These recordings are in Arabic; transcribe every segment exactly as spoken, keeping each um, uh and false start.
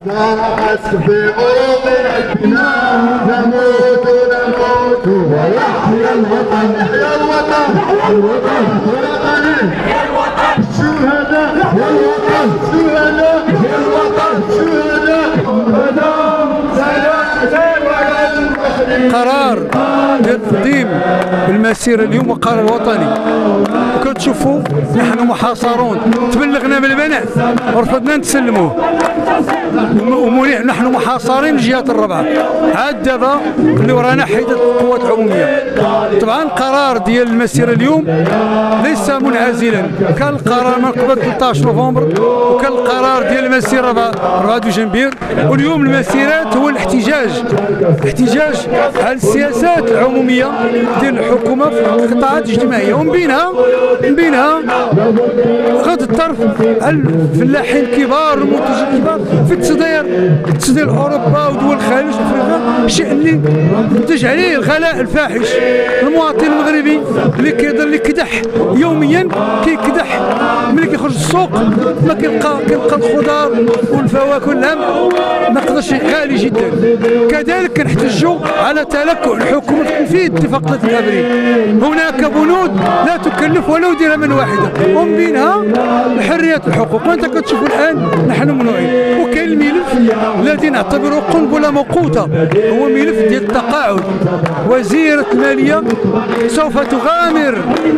نموت نموت ويحيى الوطن يحيى الوطن يحيى الوطن يحيى الوطن الشهداء يحيى الوطن الشهداء يحيى الوطن الشهداء قرار ديال تقديم المسيره اليوم وقرار وطني، وكتشوفوا نحن محاصرون، تبلغنا بالبناء ورفضنا نتسلموه، ومليح نحن محاصرين الجهات الرابعه. عاد دابا اللي ورانا حيدة القوات العموميه. طبعا قرار ديال المسيره اليوم ليس منعزلا، كان القرار من قبل ثلاثة عشر نوفمبر، وكان القرار ديال المسيره أربعة دجنبير، واليوم المسيرات هو الاحتجاج احتجاج على السياسات العموميه ديال الحكومه في القطاعات الاجتماعيه، ومن بينها من بينها غض الطرف على الفلاحين الكبار والمنتجين الكبار في التصدير تصدير اوروبا ودول الخليج وافريقيا، الشيء اللي نتج عليه الغلاء الفاحش. المواطن المغربي اللي كيقدر اللي كدح يوميا كيكدح ملي كيخرج السوق، ما كيلقى كيلقى الخضار والفواكه واللحم ما قدرش، غالي جدا. كذلك كنحتجوا على تلكؤ الحكومه في تنفيذ اتفاقيه الابريل. هناك بنود لا تكلف ولو درهما واحده، ومن بينها الحريات والحقوق. وانت كتشوفوا الان نحن ممنوعين. وكاين الملف الذي نعتبره قنبله موقوته، هو ملف ديال التقاعد. وزيره الماليه سوف تغامر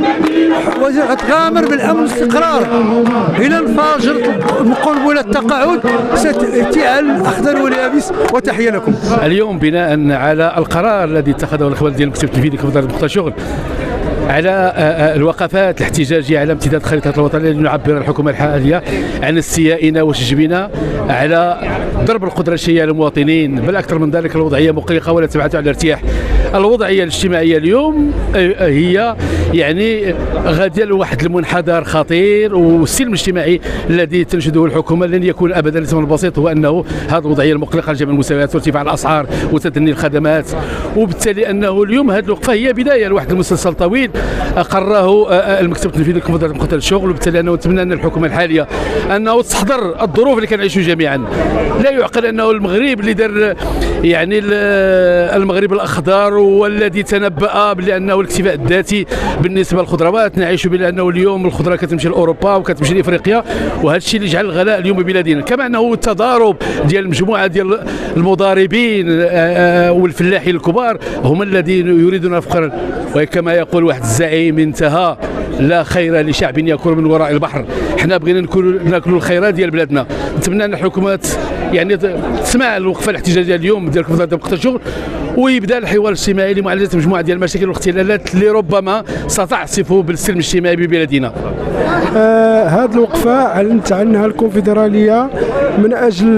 تغامر بالامن والاستقرار الى انفجار قنبله التقاعد ستاتي على الاخضر واليابس. وتحيه لكم. اليوم بناء على القرار الذي اتخذه الاخوان ديال المكتب التنفيذي كوزاره مختار شغل على الوقفات الاحتجاجيه على امتداد خريطه الوطن، لنعبر الحكومه الحاليه عن استيائنا وتشجيبنا على ضرب القدره الشيئيه للمواطنين، بل اكثر من ذلك الوضعيه مقلقه ولا تبعث على الارتياح. الوضعيه الاجتماعيه اليوم هي يعني غاديه لواحد المنحدر خطير، والسلم الاجتماعي الذي تنشده الحكومه لن يكون ابدا لسبب بسيط، هو انه هذه الوضعيه المقلقه لجميع المستويات وارتفاع الاسعار وتدني الخدمات، وبالتالي انه اليوم هذه الوقفه هي بدايه لواحد المسلسل طويل اقره المكتب التنفيذي لكوزاره مختار الشغل. وبالتالي انه نتمنى ان الحكومه الحاليه انه تستحضر الظروف اللي كنعيشوا جميعا. لا يعقل انه المغرب اللي دار يعني المغرب الاخضر والذي تنبأ بانه الاكتفاء الذاتي بالنسبه للخضروات، نعيش بانه اليوم الخضره كتمشي لاوروبا وكتمشي لافريقيا، وهذا الشيء اللي جعل الغلاء اليوم ببلادنا. كما انه التضارب ديال مجموعه ديال المضاربين والفلاحين الكبار هم الذين يريدون فقرا، وكما يقول واحد الزعيم انتهى: لا خير لشعب ياكل من وراء البحر. حنا بغينا ناكلوا ناكلوا الخيرات ديال بلادنا. نتمنى ان الحكومات يعني تسمع الوقفه الاحتجاجيه اليوم ديال كوزاره مختار الشغل، ويبدا الحوار الاجتماعي لمعالجه مجموعه ديال المشاكل والاختلالات اللي ربما ستعصف بالسلم الاجتماعي ببلادنا. آه هذه الوقفه اعلنت عنها الكونفدراليه من اجل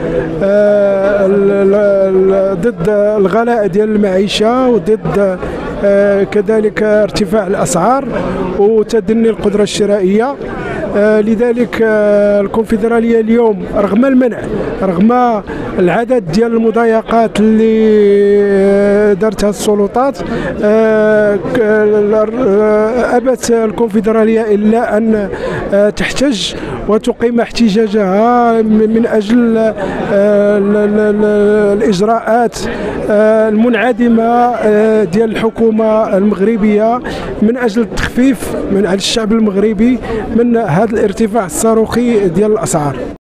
آه ضد الغلاء ديال المعيشه، وضد آه كذلك ارتفاع الاسعار وتدني القدره الشرائيه. آه لذلك آه الكونفدراليه اليوم رغم المنع، رغم العدد ديال المضايقات اللي دارتها السلطات، آه ابت الكونفدراليه الا ان آه تحتج وتقيم احتجاجها من اجل آه الاجراءات آه المنعدمه آه ديال الحكومه المغربيه من اجل التخفيف من على الشعب المغربي من هذا الارتفاع الصاروخي ديال الاسعار.